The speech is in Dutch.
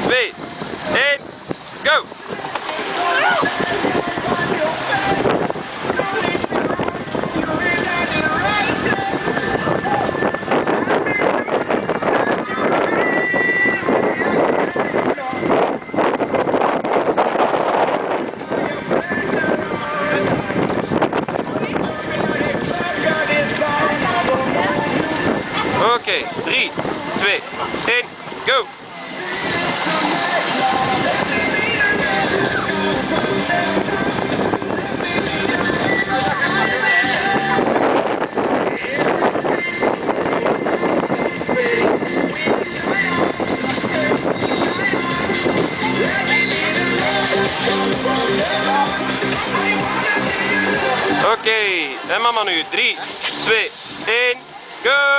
2, 1, go! Oké, 3, 2, 1, go! Oké, en mama nu. 3, 2, 1, go!